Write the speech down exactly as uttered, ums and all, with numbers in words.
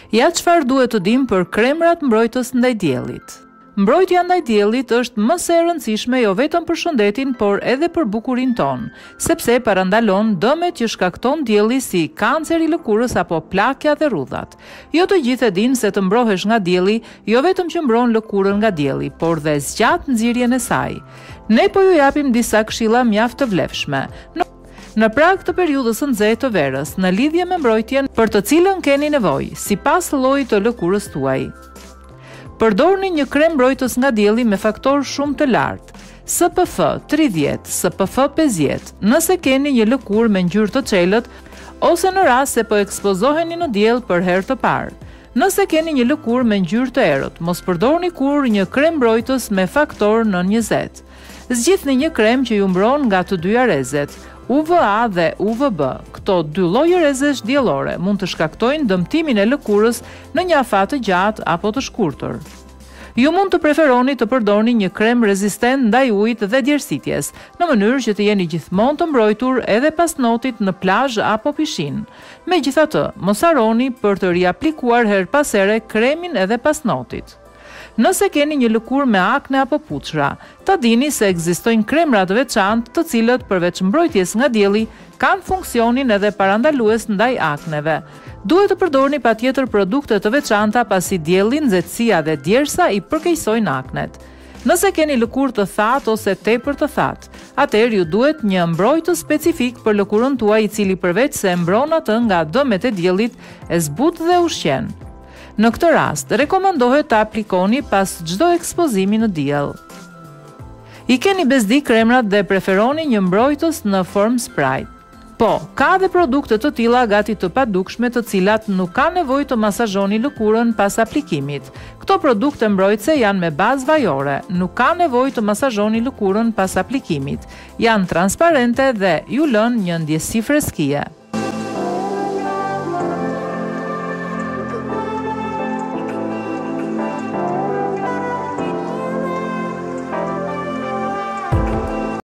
Ja çfarë duhet të dim për kremrat mbrojtës ndaj diellit. Mbrojtja ndaj diellit është më së rëndësishme jo vetëm për shëndetin, por edhe për bukurinë tonë, sepse parandalon dëmet që shkakton dielli si kanceri i lëkurës apo plakja dhe rrudhat. Jo të gjithë e dinë se të mbrohesh nga dielli jo vetëm që mbron lëkurën nga dielli, por dhe zgjat nxirjen e saj. Ne po ju japim disa këshilla mjaft të vlefshme. Në prag të periudhës së nxehtë të verës, në lidhje me mbrojtjen për të cilën keni nevojë, sipas llojit të lëkurës tuaj. Përdorni një krem mbrojtës nga dielli me faktor shumë të lartë, S P F tridhjetë, S P F pesëdhjetë, nëse keni një lëkurë me ngjyrë të çelët ose në rast se po ekspozoheni në diell për herë të parë. Nëse keni një lëkurë me ngjyrë të errët, mos përdorni kurrë një krem mbrojtës me faktor nën njëzet. Zgjidhni një krem që ju mbron nga të dyja rrezet, U V A dhe U V B. Këto dy lloje rrezesh diellore mund të shkaktojnë dëmtimin e lëkurës në një afat të gjatë apo të shkurtër. Ju mund të preferoni të përdorni një krem rezistent ndaj ujit dhe djersitjes, në mënyrë që të jeni gjithmonë të mbrojtur edhe pas notit në plazh apo pishinë. Megjithatë, mos harroni për të riaplikuar her pas here kremin edhe pas notit. Nëse keni një lëkurë me akne apo puçra, ta dini se ekzistojnë kremra të veçantë të cilët përveç mbrojtjes nga dielli kanë funksionin edhe parandalues ndaj akneve. Duhet të përdorni patjetër produkte të veçanta pasi dielli, nxehtësia dhe djersa i përkeqësojnë aknet. Nëse keni lëkurë të thatë ose tepër të thatë, atëherë ju duhet një mbrojtës specifik për lëkurën tuaj i cili përveç se mbron atë nga dëmet e diellit, e zbut dhe ushqen. Në këtë rast, rekomandohet të aplikoni pas çdo ekspozimi në diell. I keni bezdi kremrat dhe preferoni një mbrojtës në formë spray. Po, ka dhe produkte të tilla gati të padukshme të cilat nuk ka nevojë të masazhoni lëkurën pas aplikimit. Këto produkte mbrojtëse janë me bazë vajore, nuk ka nevojë të masazhoni lëkurën pas aplikimit. Janë transparente dhe ju lën një ndjesi freskie.